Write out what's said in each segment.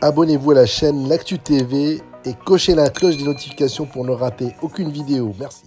abonnez-vous à la chaîne L'Actu TV et cochez la cloche des notifications pour ne rater aucune vidéo. Merci.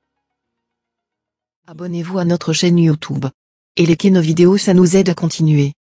Abonnez-vous à notre chaîne YouTube. Et likez nos vidéos, ça nous aide à continuer.